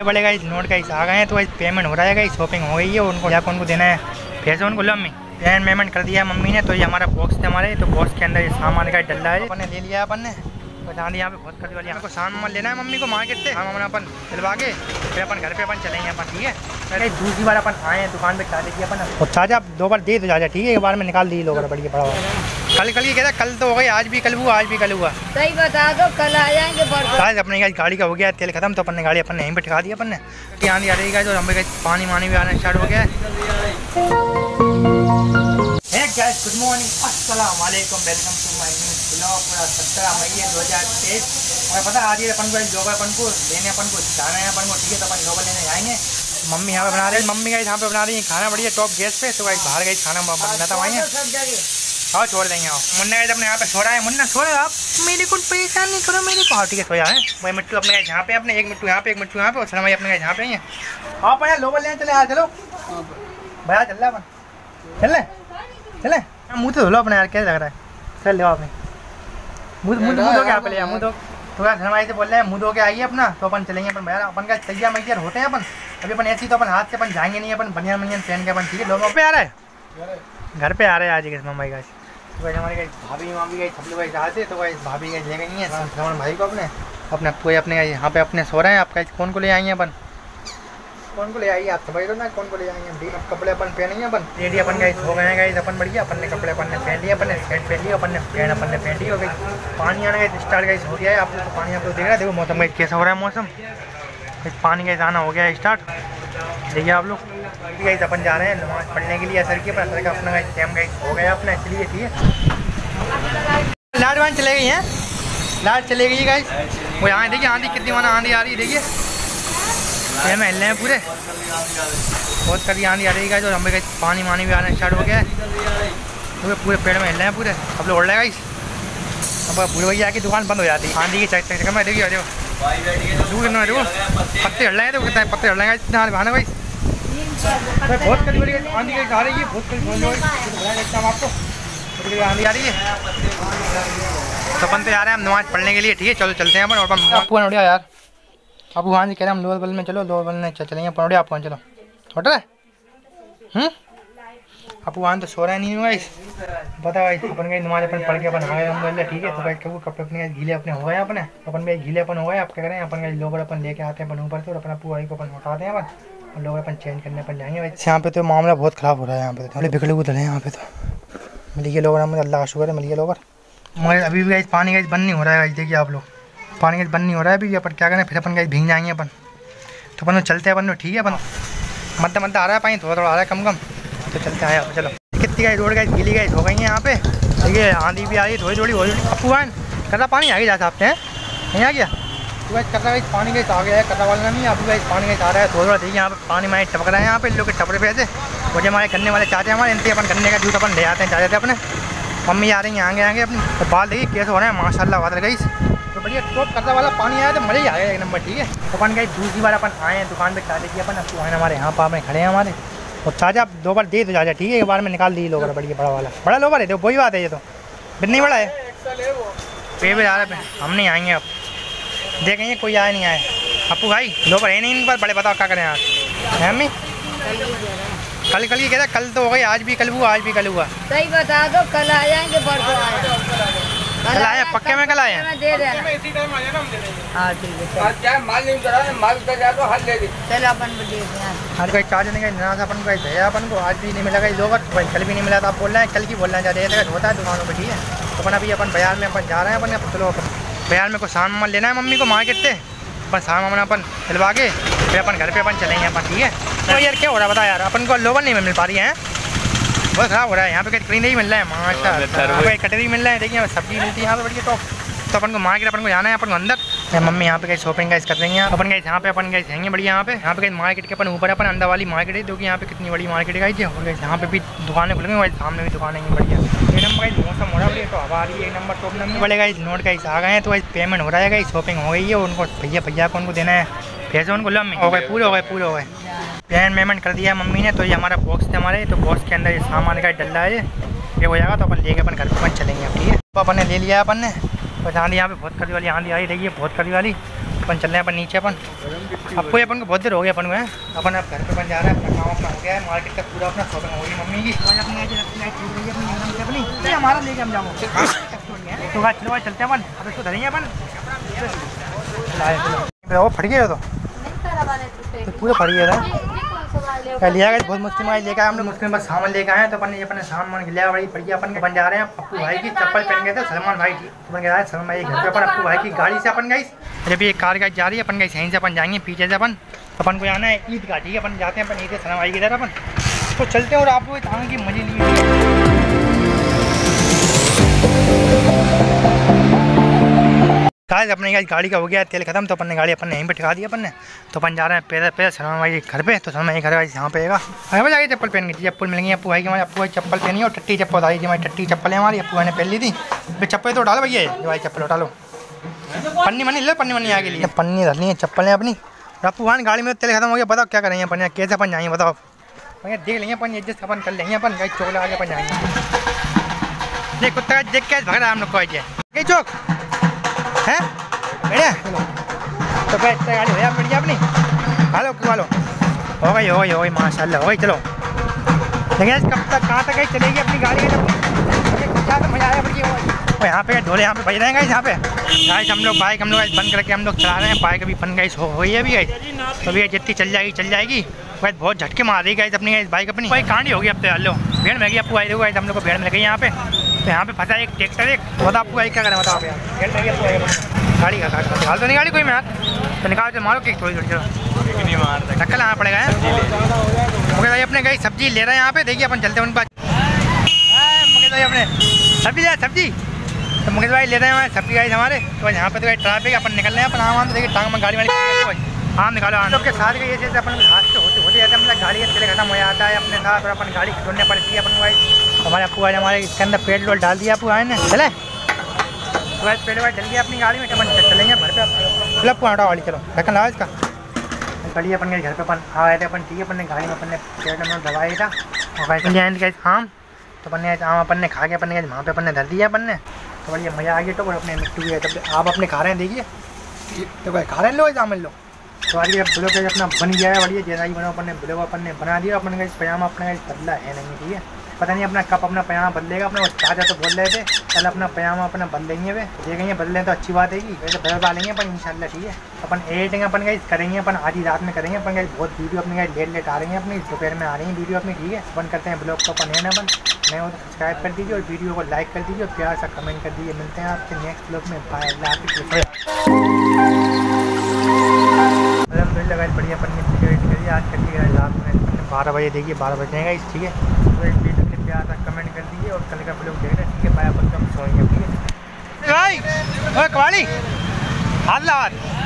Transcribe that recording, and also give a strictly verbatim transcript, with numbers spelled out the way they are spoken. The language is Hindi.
बड़े गाइस नोट गाइस आ गए हैं तो पेमेंट हो रहा है गाइस, शॉपिंग हो गई है, उनको जाकर उनको देना है पैसे उनको। लो अम्मी पेमेंट पेमेंट कर दिया मम्मी ने। तो ये हमारा बॉक्स थे हमारे, तो बॉक्स के अंदर ये सामान का डल रहा है, अपन ने ले लिया अपन ने। तो जहाँ यहाँ पे बहुत खरीद वाली हमको सामान लेना है मम्मी को मार्केट से, हम अपन दिलवा के फिर अपन घर पे अपन चलेंगे अपन, ठीक है। पहले दूसरी बार अपन आए हैं दुकान पे चार्ज किया अपन, और चार्ज आप दो बार दे दो चार्जा, ठीक है। एक बार में निकाल दी लोग बढ़िया बड़ा हुआ। कल कल ये कहता कल तो हो गई, आज भी कल हुआ, आज भी कल हुआ। सही बता दो कल आ जाएंगे। शायद अपने गाड़ी का हो गया तेल खत्म, तो अपन ने गाड़ी अपन ने यहीं पे ठिका दी अपन ने। यहाँ आ रही है तो हम पानी वानी भी आना स्टार्ट हो गया है। गाइस गुड मॉर्निंग, अस्सलाम वालेकुम, welcome to my new blog. पूरा सत्रह मई दो हज़ार तेईस। और पता आज ये अपन को लोग अपन को लेने अपन को जाना है अपन को, ठीक है। तो अपन लोग लेने जाएंगे। मम्मी यहाँ पे बना रही है, मम्मी गाइस यहाँ पे बना रही है खाना बढ़िया टॉप गैस पे। तो गाइस बाहर गई खाना बनना था वहीं, हाँ छोड़ देंगे। आओ मुन्ना गाइस अपने यहाँ पे सो रहा है, मुन्ना सो रहा है, आप मेरे को परेशान नहीं करो मेरे को। हाँ ठीक है सोया है। वही मिट्टू अपने यहाँ पे, अपने एक मिट्टू यहाँ पे, एक मिट्टू यहाँ पे, और सलम भाई अपने यहाँ पे ही है। आप यहाँ लोग लेने चले यार, चलो भैया चल रहा है अपन, चल रहे चले। मुँह तो धो लो अपने यार, कैसे लग रहा है। चल लो आपने मुँह मुँह मुँह धो के आप ले मुँह धो। तो यार धनवाई से बोल रहे हैं मुँह धो के आइए अपना, तो अपन चलेंगे अपन भैया। अपन का तैयार मैयार होते हैं अपन, अभी अपन ऐसी तो अपन हाथ से अपन जाएंगे नहीं, अपन बढ़िया बढ़िया पहन के अपन, ठीक है। लोगों पे आ रहा है, घर पे आ रहे हैं आज के मम्मी का। तो भाई हमारे भाभी मामी गई सब लोग गए जाते, तो भाई भाभी गई ले गई है श्रवण भाई को अपने अपने पूरे अपने यहाँ पे अपने सो रहे हैं। आपका कौन को ले आएंगे अपन, कौन को ले आइए आप भाई ना, कौन को ले आएंगे हम, ठीक। अब कपड़े अपन पहनेंगे अपन, रेडी अपन गए हो गए हैं गाइस अपन बढ़िया। अपन ने कपड़े अपन ने पहन लिए, अपन ने शर्ट पहन लिया, अपन ने पैंट अपन ने पहन ली हो गई। पानी आना गया स्टार्ट गाइस हो गया है। आप लोग तो पानी आप लोग देख रहे हैं, देखो मौसम गाइस कैसा हो रहा है मौसम, पानी का आना हो गया है स्टार्ट, देखिए आप लोग। गाइस अपन जा रहे हैं नमाज पढ़ने के लिए असर की, असर का अपना गाइस टाइम गाइस हो गया अपना, इसलिए ठीक है। लाइट वाइन चले गई है, लाइट चले गई गाइस। वो यहाँ देखिए आंधी कितनी माना आंधी आ रही है, देखिए ये में हिल रहे हैं पूरे, बहुत कभी आंधी आ रही है। जो हमें पानी वानी भी आना स्टार्ट हो गया है, पूरे पूरे पेड़ में हिल रहे हैं पूरे। अब लोग उड़ रहे हैं गाइस, अब भूल भैया की दुकान बंद हो जाती है आंधी की चक्कर में। देखिए देखो दूर कितना देखो पत्ते हिल रहे हैं, तो कितना पत्ते हिल रहे हैं इतना बहाना भाई। बहुत कभी बड़ी आंधी आ रही है, बहुत कभी आपको आंधी आ रही है। तो अपन तो जा रहे हैं हम नमाज पढ़ने के लिए, ठीक है। चलो चलते हैं अपन। और अपन उड़िया यार, अब वहाँ से कह रहे हैं हम लोअर बल में चलो, लोअर बल में चलेंगे पनौड़िया। आप चलो होटल है हम्म अब वहाँ तो सो रहा नहीं हुआ इस पता भाई। अपन गई नमाज अपन पढ़ के अपन आ गए हम, ठीक है। तो भाई कब कपड़े अपने गीले अपने हो गए अपने, अपन भाई गीले अपन हो गए। आप क्या करें अपन गए लोअर अपन लेके आते हैं अपन ऊपर से, और अपना पूरा को अपन उठाते हैं अपन, और लोग अपन चेंज करने अपन जाएंगे भाई। यहाँ पे तो मामला बहुत ख़राब हो रहा है, यहाँ पे तो बिगड़े उधर है यहाँ पे। तो मिल गए लोग, अल्लाह का शुक्र है मिल गए लोग। मगर अभी भी गाइस पानी गाइस बंद नहीं हो रहा है, देखिए आप लोग पानी का बंद नहीं हो रहा है अभी। अपन क्या करें फिर अपन कहीं भीग जाएंगे अपन, तो अपन चलते हैं अपन, ठीक है। अपन मध्य मध्य आ रहा है पानी, थोड़ा थोड़ा आ रहा है कम कम, तो चलते हैं चलो। कितनी गाइस रोड गाइस गीली गाइस हो गई है यहाँ पे, ठीक है। आंधी भी आ रही है थोड़ी थोड़ी थोड़ी थोड़ी। अपू वाइन कदा पानी आ गया जा सकते हैं, नहीं आ गया तो गाइस कदा गाइस पानी गाइस आ गया है, कदा वाला नहीं। अभी गाइस पानी गाइस आ रहा है थोड़ा थोड़ा, देखिए यहाँ पे पानी में टपक रहा है यहाँ पे लोग के टपरे पे से। वो जो हमारे गन्ने वाले चाहते हैं हमारे, इनसे अपन गन्ने का जूस अपन ले आते हैं चाहते थे अपने। मम्मी आ रही हैं आगे आगे अपनी, तो बाल देखिए कैसे हो रहे हैं माशाल्लाह बादल गाइस। तो बढ़िया टॉप करता वाला पानी आया तो मज़ा ही आ गया एक नंबर, ठीक है। तो अपन गई दूसरी बार अपन आए हैं दुकान पे चार्ज किया अपन, अब तो हमारे यहाँ पर खड़े हैं हमारे, और चार्ज आप दो बार दे दो चार्जा, ठीक है। एक बार में निकाल दी लोग बढ़िया बड़ा वाला, बड़ा लोबर है तो वही बात है, ये तो बिन्नी बड़ा है पे पे आ रहा है। हम नहीं आएंगे अब, देखेंगे कोई आए नहीं आए। अपू भाई लोबर है नहीं इन पर, बड़े बताओ क्या करें यार है मम्मी। कल कल ये कहता कल तो हो गई, आज भी कल हुआ, आज भी कल हुआ। सही बता दो कल आ जाएंगे, परसों कल आए पक्के में, कल आए दे देना। हाँ ठीक है माल नहीं करा, माल कर जा तो हल ले दी। चलो अपन आज कोई चार्ज नहीं गई ना था अपन को भैया, अपन को आज भी नहीं मिला गई लोग, भाई कल भी नहीं मिला था। आप बोल रहे हैं कल की बोल रहे हैं ज़्यादा होता है दुकानों पर, ठीक है। तो अपन अभी अपन बाजार में अपन जा रहे हैं अपन, चलो अपन बाजार में कोई सामान लेना है मम्मी को मार्केट से, अपन सामान अपन दिलवा के फिर अपन घर पे अपन चलेंगे अपन, ठीक है। तो यार क्या हो रहा है बता यार, अपन को लोवर नहीं मिल पा रही है, बहुत ख़राब हो रहा है। यहाँ पे कटरी नहीं मिल रहा है माशाल्लाह, कटरी मिल रहा है, देखिए सब्जी मिलती है यहाँ पे बढ़िया। तो तो अपन को मार्केट अपन को जाना है अपन को अंदर। मम्मी यहाँ पे कहीं शॉपिंग गाइस कर देंगे अपन गाइस, यहाँ पे अपन गाइस जाएंगे बढ़िया। यहाँ पे यहाँ पे कहीं मार्केट के अपन ऊपर अपन अंदर वाली मार्केट है, क्योंकि यहाँ पे कितनी बड़ी मार्केट है गाइस। और गाइस यहाँ पे भी दुकानें खुल गई, वही सामने भी दुकानें हैं बढ़िया। एक नंबर गाइस मौसम हो रहा है, तो हवा आ रही है एक नंबर टॉप नंबर। बड़े गाइस नोट गाइस आ गए हैं, तो गाइस पेमेंट हो रहा है गाइस, शॉपिंग हो गई है। उनको भैया भैया को उनको देना है पैसे उनको। लो हो गए पूरे हो गए पूरे हो गए पेमेंट पेमेंट कर दिया है मम्मी ने। तो ये हमारा बॉक्स थे हमारे, तो बॉक्स के अंदर ये सामान का डल रहा है, ये हो जाएगा तो अपन लेके अपन घर पे अपन चलेंगे, ठीक है। तो अपन ने ले लिया है अपन ने। बस आंधी यहाँ पे बहुत खरी वाली आंधी आई, देखिए बहुत खरी वाली अपन चल रहे हैं अपन नीचे अपन आपको अपन को बहुत देर हो गया अपन को है अपन अब घर पे बन जा रहा है अपना काम अपना हो गया है मार्केट का पूरा अपना शॉपिंग हो गई मम्मी की अपनी हमारा लेके हम जाऊँगा तो बात चलो चलते हैं अपन अब इसको धरेंगे अपन वो फट गया तो पूरा फट गया था लिया गया बहुत मुश्किल में लेकर आए हम लोग मुश्किल में सामान लेकर आए तो अपन ने अपन सामान लिया बड़ी बढ़िया अपन बन जा रहे हैं पप्पू भाई की चप्पल पहन गए थे सलमान भाई की अपन गया है सलमान भाई घर पे अपन पप्पू भाई की गाड़ी से अपन गई जब ये कार गाड़ी जा रही है अपन गई सही से अपन जाएंगे पीछे से अपन अपन को जाना है ईद का ठीक है अपन जाते हैं अपन ईद सलमान भाई की तरह अपन तो चलते हैं और आप लोग आगे की मजे लिए गाइस अपने गाड़ी का हो गया तेल खत्म तो अपन ने गाड़ी अपन ने यहीं पे टिका दी अपन ने तो अपन जा रहे हैं पैदल पैदल सलमान भाई घर पे तो सलमान भाई घर यहाँ पे आएगा हमें जाके चप्पल पहन गई चप्पल मिल गई अप्पू भाई की हमारे अप्पू भाई चप्पल पहनी और टट्टी चप्पल आई थी हमारी टट्टी चप्पल है हमारी अप्पू भाई ने पहन ली थी चप्पल तो उठा लो भैया भाई चप्पल उठा लो पन्नी मनी ले पन्नी मनी आगे लिए पन्नी धरनी है चप्पल है अपनी अप्पू भाई गाड़ी में तेल खत्म हो गया बताओ क्या करेंगे अपन कैसे अपन जाएंगे बताओ भैया देख लेंगे अपन एडजस्ट अपन कर लेंगे अपन गाड़ी चौक लगा के अपन जाएंगे देख कुत्ता देख के भग रहा है हम लोग को आई चौक है बढ़िया तो क्या इतना गाड़ी हो जाए बढ़िया अपनी हालो खा लो हो गई हो गई हो गई माशाल्लाह हो गई चलो लेकिन कब तक कहाँ तक गई चलेगी अपनी गाड़ी क्या तो मज़ा आया बढ़िया और यहाँ पे ढोले यहाँ पे बज रहे हैं यहाँ पे गाइस हम लोग बाइक हम लोग बंद करके हम लोग चला रहे हैं बाइक अभी बन गई हो गई है अभी गई तो अभी जितनी चल जाएगी चल जाएगी वैसे बहुत झटके मार रही गई अपनी बाइक अपनी भाई कांडी होगी अब तो लो भेड़ में गई आपको आई देखो हम लोग को भेड़ मिल गई यहाँ पे तो यहाँ पे फंसा एक ट्रैक्टर एक बता आपको क्या करें बताओ यार भेड़ में गई आपको गाड़ी का काट निकाल तो नहीं गाड़ी कोई मैं तो निकाल तो मारो कि थोड़ी थोड़ी चलो नहीं मार धक्का लाना पड़ेगा मुकेश भाई अपने गई सब्जी ले रहे हैं यहाँ पे देखिए अपन चलते हैं उनके पास मुकेश भाई अपने सब्जी ले सब्जी तो मुकेश भाई ले रहे हैं सब्जी गाड़ी हमारे तो यहाँ पे तो ट्रैफिक अपन निकल रहे हैं अपन आम तो देखिए टांग में गाड़ी वाली आम निकालो आम लोग के साथ गई जैसे अपन हाथ से होते होते जाते मतलब गाड़ी का तेल खत्म हो जाता है अपने साथ और अपन गाड़ी छोड़ने पड़ती है अपन भाई हमारे आपको आज हमारे इसके अंदर पेट्रोल डाल दिया आपको आए ने चले तो भाई पेड़ वाइट डल गया अपनी गाड़ी में अपन चलेंगे घर पे मतलब पुआटा वाली चलो ढक्कन लगा इसका गाड़ी अपन के घर पे अपन आए थे अपन ठीक है अपन ने गाड़ी में अपन ने पेड़ में दबाया था और भाई आम तो अपन ने आम अपन ने खा के अपन ने वहाँ पे अपन ने धर दिया अपन ने तो बढ़िया मज़ा आ गया तो अपने मिट्टू गया तब आप अपने खा रहे हैं देखिए तो भाई खा रहे हैं लो जाम लो तो आज अब ब्लॉग अपना बन गया है बढ़िया जैसा ही बना अपन ने ब्लॉग अपन ने बना दिया अपन का पजामा अपने का बदला है नहीं ठीक है पता नहीं अपना कब अपना पजामा बदलेगा अपने चाचा तो बोल रहे थे कल अपना पजामा अपना बदलेंगे वे देखेंगे बदलें तो अच्छी बात है कि वैसे बदल डालेंगे अपन इंशाल्लाह ठीक है अपन एडिटिंग अपन का करेंगे अपन आधी रात में करेंगे अपन का बहुत वीडियो अपने का लेट लेट आ रही है अपनी दोपहर में आ रही है वीडियो अपनी ठीक है अपन करते हैं ब्लॉग को अपन है ना अपन नए हो तो सब्सक्राइब कर दीजिए और वीडियो को लाइक कर दीजिए और प्यार सा कमेंट कर दीजिए मिलते हैं आपके नेक्स्ट ब्लॉग में बाय अलहमदिल्ला गाइस बढ़िया अपन ने करिए आज करिए रात में बारह बजे देखिए बारह बजे जाएगा इस ठीक है तो एक वीडियो के प्यार तक कमेंट कर दीजिए और कल का ब्लॉग देख रहे हैं ठीक है बाय अपन कम सोएंगे ठीक है भाई कवाड़ी हाथ ला